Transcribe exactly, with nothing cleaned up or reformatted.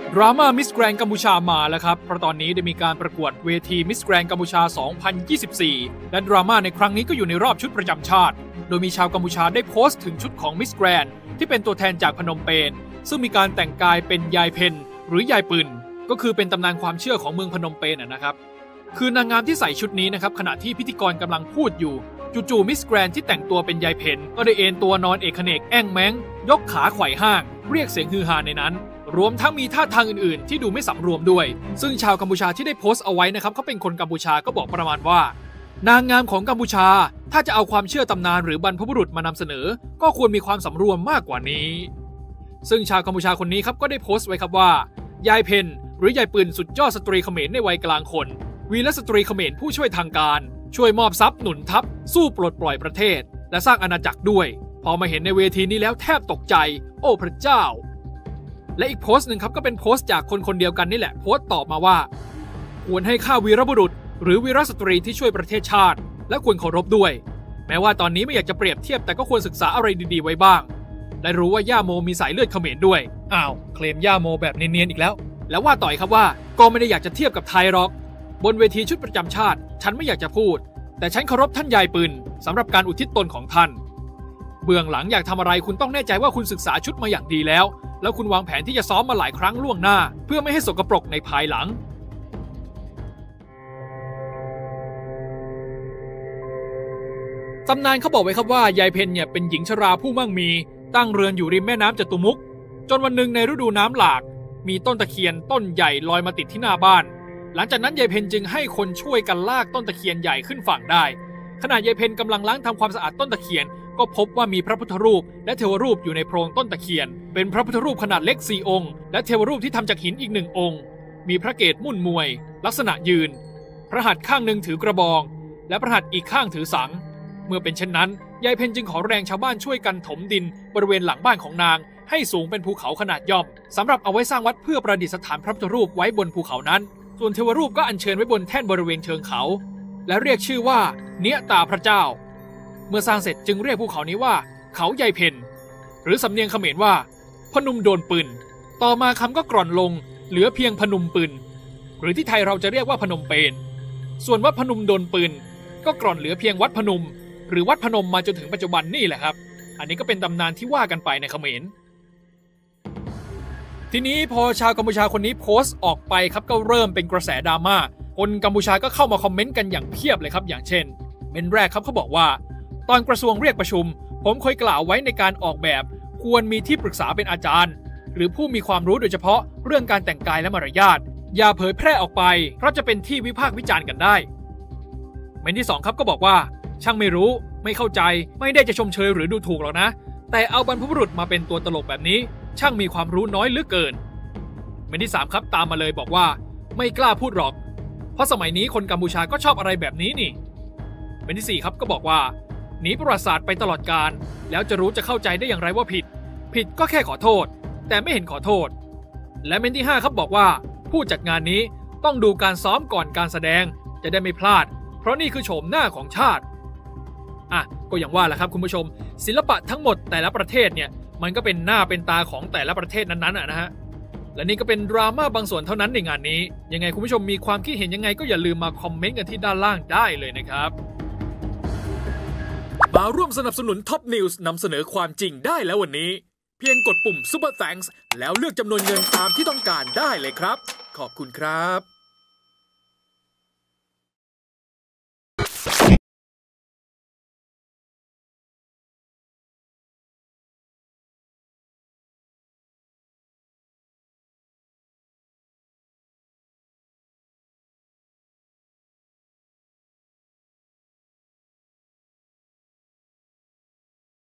ดราม่ามิสแกรนด์กัมพูชามาแล้วครับเพราะตอนนี้ได้มีการประกวดเวทีมิสแกรนด์กัมพูชา สองพันยี่สิบสี่ และดราม่าในครั้งนี้ก็อยู่ในรอบชุดประจำชาติโดยมีชาวกัมพูชาได้โพสต์ถึงชุดของมิสแกรนด์ที่เป็นตัวแทนจากพนมเปญซึ่งมีการแต่งกายเป็นยายเพนหรือยายปืนก็คือเป็นตำนานความเชื่อของเมืองพนมเปญนะครับคือนางงามที่ใส่ชุดนี้นะครับขณะที่พิธีกรกำลังพูดอยู่จู่ๆมิสแกรนด์ที่แต่งตัวเป็นยายเพนก็ได้เอนตัวนอนเอกเขนกแอ่งแมงยกขาไขว่ห้างเรียกเสียงฮือฮาในนั้นรวมทั้งมีท่าทางอื่นๆที่ดูไม่สำรวมด้วยซึ่งชาวกัมพูชาที่ได้โพสต์เอาไว้นะครับเขาเป็นคนกัมพูชาก็บอกประมาณว่านางงามของกัมพูชาถ้าจะเอาความเชื่อตำนานหรือบรรพบุรุษมานำเสนอก็ควรมีความสำรวมมากกว่านี้ซึ่งชาวกัมพูชาคนนี้ครับก็ได้โพสต์ไว้ครับว่ายายเพนหรือยายปืนสุดยอดสตรีเขมรในวัยกลางคนวีรสตรีเขมรผู้ช่วยทางการช่วยมอบทรัพย์หนุนทัพสู้ปลดปล่อยประเทศและสร้างอาณาจักรด้วยพอมาเห็นในเวทีนี้แล้วแทบตกใจโอ้พระเจ้าและอีกโพสต์หนึ่งครับก็เป็นโพสต์จากคนคนเดียวกันนี่แหละโพสต์ตอบมาว่าควรให้ค่าวีรบุรุษหรือวีรสตรีที่ช่วยประเทศชาติและควรเคารพด้วยแม้ว่าตอนนี้ไม่อยากจะเปรียบเทียบแต่ก็ควรศึกษาอะไรดีๆไว้บ้างและรู้ว่าย่าโมมีสายเลือดเขมรด้วยอ้าวเคลมย่าโมแบบเนียนๆอีกแล้วแล้วว่าต่อยครับว่าก็ไม่ได้อยากจะเทียบกับไทยหรอกบนเวทีชุดประจำชาติฉันไม่อยากจะพูดแต่ฉันเคารพท่านยายปืนสำหรับการอุทิศตนของท่านเบื้องหลังอยากทำอะไรคุณต้องแน่ใจว่าคุณศึกษาชุดมาอย่างดีแล้วแล้วคุณวางแผนที่จะซ้อมมาหลายครั้งล่วงหน้าเพื่อไม่ให้สกปรกในภายหลังตำนานเขาบอกไว้ครับว่ายายเพนเนี่ยเป็นหญิงชราผู้มั่งมีตั้งเรือนอยู่ริมแม่น้ำจตุมุขจนวันหนึ่งในฤดูน้ำหลากมีต้นตะเคียนต้นใหญ่ลอยมาติดที่หน้าบ้านหลังจากนั้นยายเพนจึงให้คนช่วยกันลากต้นตะเคียนใหญ่ขึ้นฝั่งได้ขณะยายเพนกำลังล้างทำความสะอาดต้นตะเคียนก็พบว่ามีพระพุทธรูปและเทวรูปอยู่ในโพรงต้นตะเคียนเป็นพระพุทธรูปขนาดเล็กสี่องค์และเทวรูปที่ทำจากหินอีกหนึ่งองค์มีพระเกศมุ่นมวยลักษณะยืนพระหัตถ์ข้างหนึ่งถือกระบองและพระหัตถ์อีกข้างถือสังเมื่อเป็นเช่นนั้นยายเพนจึงขอแรงชาวบ้านช่วยกันถมดินบริเวณหลังบ้านของนางให้สูงเป็นภูเขาขนาดย่อมสำหรับเอาไว้สร้างวัดเพื่อประดิษฐานพระพุทธรูปไว้บนภูเขานั้นส่วนเทวรูปก็อัญเชิญไว้บนแท่นบริเวณเชิงเขาและเรียกชื่อว่าเนียตาพระเจ้าเมื่อสร้างเสร็จจึงเรียกภูเขานี้ว่าเขายายเพนหรือสำเนียงเขมรว่าพนุมโดนปืนต่อมาคำก็กร่อนลงเหลือเพียงพนุมปืนหรือที่ไทยเราจะเรียกว่าพนมเปญส่วนวัดพนุมโดนปืนก็กร่อนเหลือเพียงวัดพนมหรือวัดพนมมาจนถึงปัจจุบันนี่แหละครับอันนี้ก็เป็นตำนานที่ว่ากันไปในเขมรทีนี้พอชาวกัมพูชาคนนี้โพสต์ออกไปครับก็เริ่มเป็นกระแสดราม่าคนกัมพูชาก็เข้ามาคอมเมนต์กันอย่างเพียบเลยครับอย่างเช่นเมนแรกครับเขาบอกว่าตอนกระทรวงเรียกประชุมผมเคยกล่าวไว้ในการออกแบบควรมีที่ปรึกษาเป็นอาจารย์หรือผู้มีความรู้โดยเฉพาะเรื่องการแต่งกายและมารยาทอย่าเผยแพร่ออกไปเพราะจะเป็นที่วิพากษ์วิจารณ์กันได้เมนที่สองครับก็บอกว่าช่างไม่รู้ไม่เข้าใจไม่ได้จะชมเชยหรือดูถูกหรอกนะแต่เอาบรรพบุรุษมาเป็นตัวตลกแบบนี้ช่างมีความรู้น้อยเหลือเกินเมนที่สามครับตามมาเลยบอกว่าไม่กล้าพูดหรอกเพราะสมัยนี้คนกัมพูชาก็ชอบอะไรแบบนี้นี่เมนที่สี่ครับก็บอกว่าหนีประวัติศาสตร์ไปตลอดกาลแล้วจะรู้จะเข้าใจได้อย่างไรว่าผิดผิดก็แค่ขอโทษแต่ไม่เห็นขอโทษและเมนที่ห้าครับบอกว่าผู้จัดงานนี้ต้องดูการซ้อมก่อนการแสดงจะได้ไม่พลาดเพราะนี่คือโฉมหน้าของชาติอ่ะก็อย่างว่าแหละครับคุณผู้ชมศิลปะทั้งหมดแต่ละประเทศเนี่ยมันก็เป็นหน้าเป็นตาของแต่ละประเทศนั้นๆอ่ะนะฮะและนี่ก็เป็นดราม่าบางส่วนเท่านั้นในงานนี้ยังไงคุณผู้ชมมีความคิดเห็นยังไงก็อย่าลืมมาคอมเมนต์กันที่ด้านล่างได้เลยนะครับมาร่วมสนับสนุนท็อปนิวส์นำเสนอความจริงได้แล้ววันนี้เพียงกดปุ่ม Super Thanks แล้วเลือกจำนวนเงินตามที่ต้องการได้เลยครับขอบคุณครับ